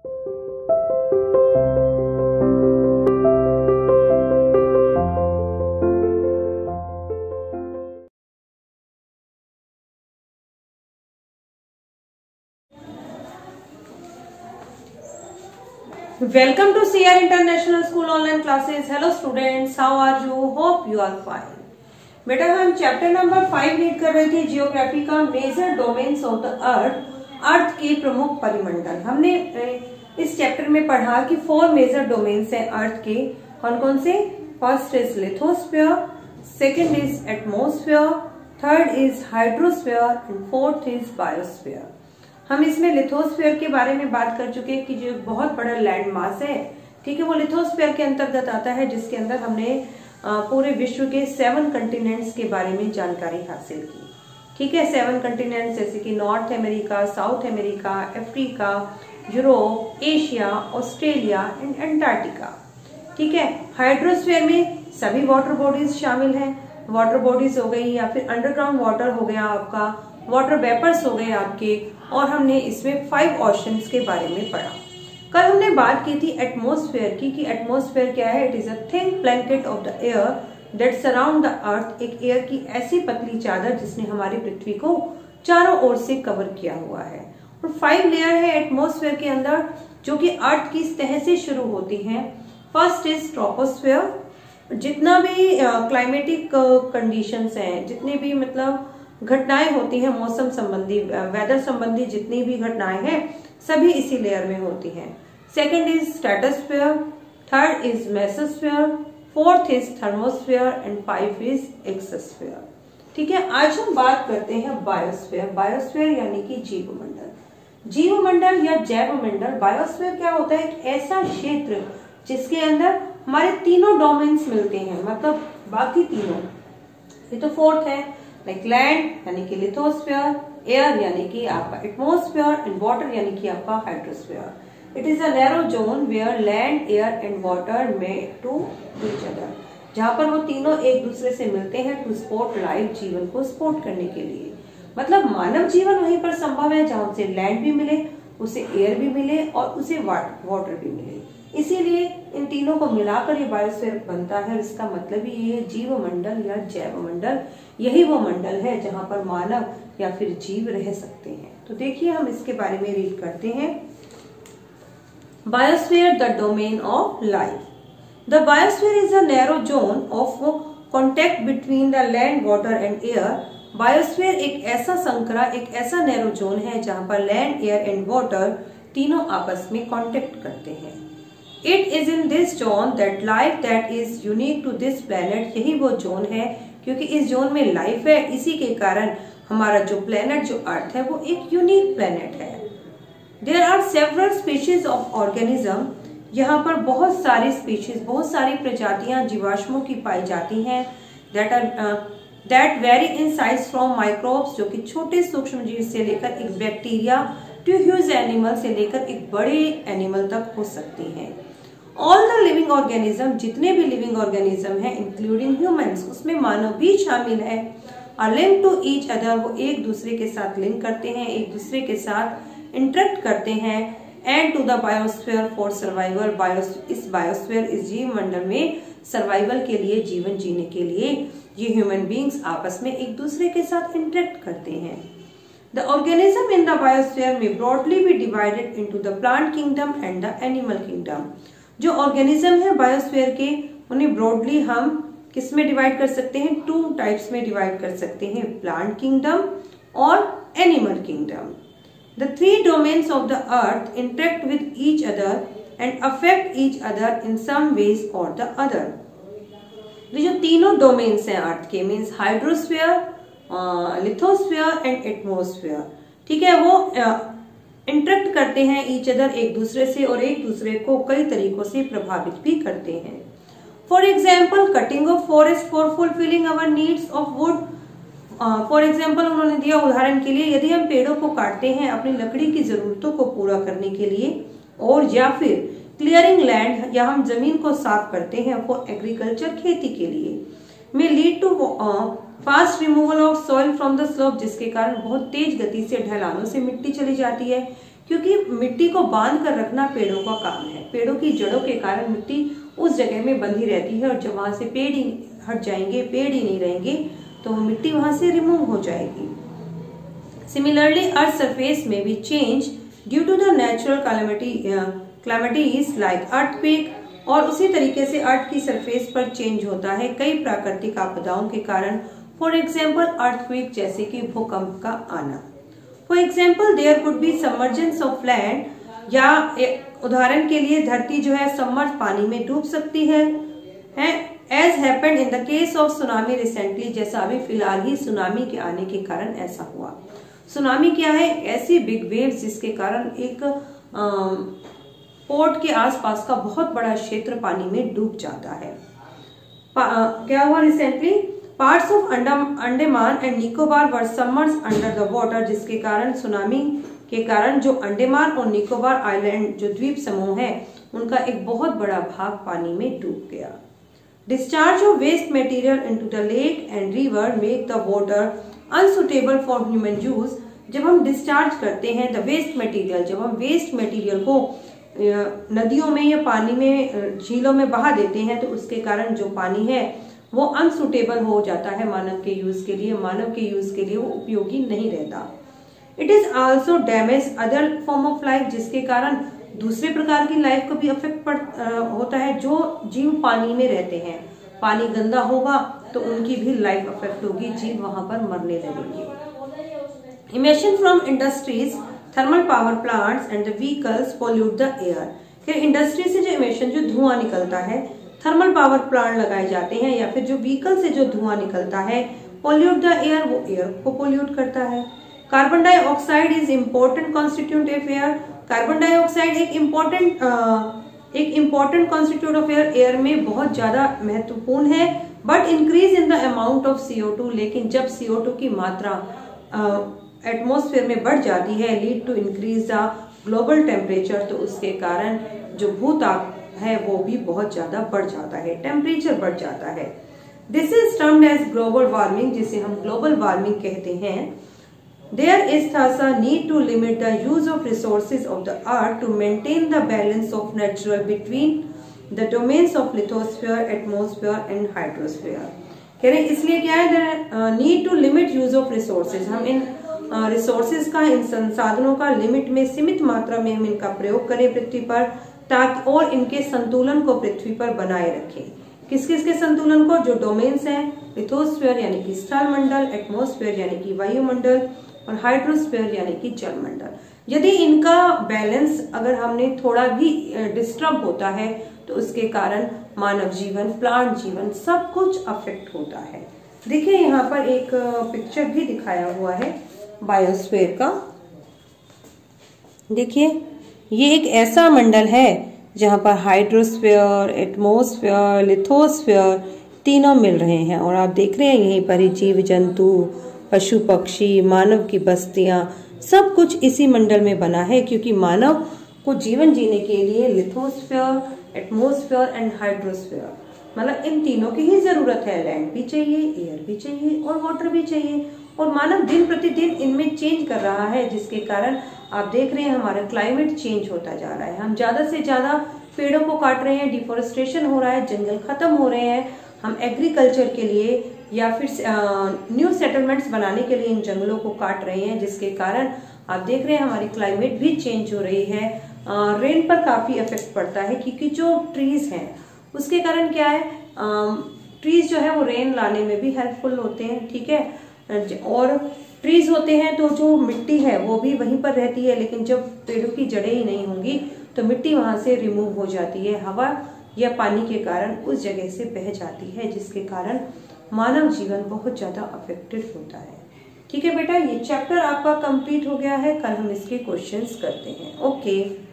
Welcome to CR International School online classes. Hello students, how are you? Hope you are fine. बेटा हम chapter number 5 read कर रहे थे geography का, major domains of the earth के प्रमुख परिमंडल। हमने इस चैप्टर में पढ़ा कि 4 मेजर डोमेन्स हैं अर्थ के। कौन कौन से? First is lithosphere, second is atmosphere, third is hydrosphere and fourth is biosphere. हम इसमें लिथोस्फीयर के बारे में बात कर चुके हैं कि जो बहुत बड़ा लैंड मास है, ठीक है, वो लिथोस्फीयर के अंतर्गत आता है, जिसके अंदर हमने पूरे विश्व के 7 कंटिनेंट्स के बारे में जानकारी हासिल की। ठीक है, 7 कंटिनेंट्स जैसे कि north America, south America, Africa, Europe, Asia, Australia and Antarctica. ठीक है, हाइड्रोस्फीयर में सभी वाटर बॉडीज शामिल हैं। वाटर बॉडीज हो गई या फिर अंडरग्राउंड वाटर हो गया आपका, वाटर वेपर्स हो गए आपके, और हमने इसमें 5 ओशंस के बारे में पढ़ा। कल हमने बात की थी एटमॉस्फेयर की कि एटमॉस्फेयर क्या है? It is a thin blanket of the air that surround the earth. एक एयर की ऐसी पतली चादर जिसने हमारी पृथ्वी को चारों ओर से कवर किया हुआ है। और 5 लेयर है एटमॉस्फेयर के अंदर जो कि अर्थ की सतह से शुरू होती हैं। First is troposphere. जितना भी क्लाइमेटिक कंडीशंस हैं, जितनी भी मतलब घटनाएं होती हैं, मौसम संबंधी, वेदर संबंधी जितनी भी घटनाएं हैं, सभी इसी लेयर में होती हैं। Second is stratosphere, third is mesosphere, fourth is thermosphere and 5 is exosphere. ठीक है, आज हम बात करते हैं बायोस्फीयर। बायोस्फीयर यानी कि जीवमंडल। जीवमंडल या जैवमंडल, बायोस्फीयर क्या होता है? एक ऐसा क्षेत्र जिसके अंदर हमारे तीनों डोमेन्स मिलते हैं, मतलब बाकी तीनों, ये तो फोर्थ है, लाइक लैंड यानी कि लिथोस्फीयर, एयर यानी कि आपका एटमॉस्फेयर एंड वाटर यानी कि आपका hydrosphere. It is a narrow zone where land, air and water met to each other, जहां पर वो तीनों एक दूसरे से मिलते हैं टू सपोर्ट लाइफ, जीवन को सपोर्ट करने के लिए। मतलब मानव जीवन वहीं पर संभव है जहां उसे लैंड भी मिले, उसे एयर भी मिले और उसे वाटर भी मिले। इसीलिए इन तीनों को मिलाकर ये बायोस्फीयर बनता है। इसका मतलब ही ये है जीवमंडल या जैवमंडल, यही वो मंडल है जहां पर मानव या फिर जीव रह सकते हैं। तो देखिए हम इसके बारे में रीड करते हैं। Biosphere, the domain of life. The biosphere is a narrow zone of contact between the land, water and air. Biosphere एक ऐसा संकरा, एक ऐसा नैरो जोन है जहां पर लैंड, एयर एंड वाटर तीनों आपस में कॉन्टेक्ट करते हैं। It is in this zone that life that is unique to this planet, यही वो जोन है क्योंकि इस जोन में लाइफ है। इसी के कारण हमारा जो प्लेनेट, जो अर्थ है, वो एक यूनिक प्लेनेट है। There are several species of organism, यहाँ पर बहुत सारी स्पीशीज, बहुत सारी प्रजातियां जीवाश्मों की पाई जाती हैं। That vary in size from microbes, जो कि छोटे सूक्ष्म जीव से लेकर एक बैक्टीरिया टू ह्यूज एनिमल से लेकर एक बड़े एनिमल तक हो सकती हैं। ऑल द लिविंग ऑर्गेनिज्म, जितने भी लिविंग ऑर्गेनिज्म हैं इंक्लूडिंग ह्यूमंस, उसमें मानव भी शामिल है, are link to each other, वो एक दूसरे के साथ लिंक करते हैं, एक दूसरे के साथ इंटरेक्ट करते हैं, and to the biosphere for survival. इस बायोस्फीयर, इस जीव मंडल में सर्वाइवल के लिए, जीवन जीने के लिए ये ह्यूमन बींग्स आपस में एक दूसरे के साथ इंटरेक्ट करते हैं। The organism in the biosphere may broadly be divided into the plant kingdom and the animal kingdom. जो ऑर्गेनिज्म है बायोस्फीयर के, उन्हें ब्रॉडली हम किस में डिवाइड कर सकते हैं? 2 टाइप्स में डिवाइड कर सकते हैं, प्लांट किंगडम और animal kingdom. The 3 domains of the earth interact with each other and affect each other in some ways or the other. जो तीनों डोमेन्स हैं अर्थ के, means hydrosphere, lithosphere and atmosphere, ठीक है, वो इंटरेक्ट करते हैं ईच अदर, एक दूसरे से, और एक दूसरे को कई तरीकों से प्रभावित भी करते हैं। For example, cutting of forest for fulfilling our needs of wood. For example उन्होंने दिया उदाहरण के लिए, यदि हम पेड़ों को काटते हैं अपनी लकड़ी की जरूरतों को पूरा करने के लिए, और या फिर क्लियरिंग लैंड, या हम जमीन को साफ करते हैं फॉर एग्रीकल्चर, खेती के लिए, में lead to fast removal of soil from the slope, जिसके कारण बहुत तेज गति से ढलानों से मिट्टी चली जाती है, क्योंकि मिट्टी को बांध कर रखना पेड़ों का काम है। पेड़ों की जड़ों के कारण मिट्टी उस जगह में बंधी रहती है और जब वहां से पेड़ ही हट जाएंगे, पेड़ ही नहीं रहेंगे, तो मिट्टी वहां से रिमूव हो जाएगी। सिमिलरली अर्थ सरफेस में भी change due to the natural calamities like earthquake, और उसी तरीके से अर्थ की सरफेस पर चेंज होता है कई प्राकृतिक आपदाओं के कारण। फॉर एग्जाम्पल अर्थक्वेक, जैसे कि भूकंप का आना। For example there could be submergence of land, या उदाहरण के लिए धरती जो है सबमर्ज पानी में डूब सकती है। As happened in the case of tsunami recently, जैसा अभी फिलहाल ही सुनामी के आने के कारण ऐसा हुआ। सुनामी क्या है? ऐसी बिग वेव्स जिसके कारण एक पोर्ट के आसपास का बहुत बड़ा क्षेत्र पानी में डूब जाता है। क्या हुआ recently? Parts of Andaman and Nicobar were submerged under the water, जिसके कारण सुनामी के कारण जो अंडमान और निकोबार आइलैंड जो द्वीप समूह है उनका एक बहुत बड़ा भाग पानी में डूब गया। Discharge of waste material into the lake and river make the water unsuitable for human use. जब हम डिस्चार्ज करते हैं द वेस्ट मटेरियल, जब हम वेस्ट मटेरियल को नदियों में या पानी में, झीलों में बहा देते हैं, तो उसके कारण जो पानी है वो अनसुटेबल हो जाता है मानव के यूज के लिए। मानव के यूज के लिए वो उपयोगी नहीं रहता। It is also damage other form of life, जिसके कारण दूसरे प्रकार की लाइफ को भी अफेक्ट होता है। जो जीव पानी में रहते हैं, पानी गंदा होगा तो उनकी भी लाइफ अफेक्ट होगी, जीव वहां पर मरने लगेंगे। Emission from industries, thermal power plants and the vehicles pollute the air. फिर इंडस्ट्री से जो इमिशन, जो धुआं निकलता है, थर्मल पावर प्लांट लगाए जाते हैं, या फिर जो व्हीकल से जो धुआं निकलता है, पोल्यूट द एयर, वो एयर को पोल्यूट करता है। Carbon dioxide is important constitute of air. Carbon dioxide एक important constitute of air, air में बहुत ज्यादा महत्वपूर्ण है। But increase in the amount of CO2, लेकिन जब CO2 की मात्रा एटमॉस्फेयर में बढ़ जाती है, lead to increase the global temperature, तो उसके कारण जो भूताप है वो भी बहुत ज्यादा बढ़ जाता है, टेम्परेचर बढ़ जाता है। This is termed as global warming, जिसे हम ग्लोबल वार्मिंग कहते हैं। There is thus a need to limit the use of resources of the earth to maintain the balance of natural between the domains of lithosphere, atmosphere and hydrosphere। कह रहे इसलिए क्या है, need to limit use of resources, हम इन resources का, इन संसाधनों का लिमिट में, सीमित मात्रा में हम इनका प्रयोग करें पृथ्वी पर, ताकि और इनके संतुलन को पृथ्वी पर बनाए रखें। किस किस के संतुलन को? जो डोमेन्स हैं, लिथोस्फीयर यानी कि स्थल मंडल, एटमॉस्फेयर यानी कि वायुमंडल, और हाइड्रोस्फीयर यानी कि जलमंडल। यदि इनका बैलेंस अगर हमने थोड़ा भी डिस्टर्ब होता है तो उसके कारण मानव जीवन, प्लांट जीवन, सब कुछ अफेक्ट होता है। देखिए यहाँ पर एक पिक्चर भी दिखाया हुआ है बायोस्फीयर का। देखिए ये एक ऐसा मंडल है जहाँ पर हाइड्रोस्फीयर, एटमॉस्फेयर, लिथोस्फीयर तीनों मिल रहे हैं, और आप देख रहे हैं यहीं पर ही जीव जंतु, पशु पक्षी, मानव की बस्तियां, सब कुछ इसी मंडल में बना है। क्योंकि मानव को जीवन जीने के लिए लिथोस्फीयर, एटमॉस्फेयर एंड हाइड्रोस्फीयर, मतलब इन तीनों की ही जरूरत है। लैंड भी चाहिए, एयर भी चाहिए और वाटर भी चाहिए, और मानव दिन प्रतिदिन इनमें चेंज कर रहा है, जिसके कारण आप देख रहे हैं हमारा क्लाइमेट चेंज होता जा रहा है। हम ज्यादा से ज्यादा पेड़ों को काट रहे हैं, डिफोरेस्टेशन हो रहा है, जंगल खत्म हो रहे हैं। हम एग्रीकल्चर के लिए या फिर न्यू सेटलमेंट्स बनाने के लिए इन जंगलों को काट रहे हैं, जिसके कारण आप देख रहे हैं हमारी क्लाइमेट भी चेंज हो रही है। रेन पर काफी इफेक्ट पड़ता है, क्योंकि जो ट्रीज हैं उसके कारण क्या है, ट्रीज जो है वो रेन लाने में भी हेल्पफुल होते हैं, ठीक है। और ट्रीज होते हैं तो जो मिट्टी है वो भी वहीं पर रहती है, लेकिन जब पेड़ों की जड़ें ही नहीं होंगी तो मिट्टी वहां से रिमूव हो जाती है, हवा या पानी के कारण उस जगह से बह जाती है, जिसके कारण मानव जीवन बहुत ज्यादा अफेक्टेड होता है। ठीक है बेटा, ये चैप्टर आपका कंप्लीट हो गया है। कल हम इसके क्वेश्चंस करते हैं। ओके।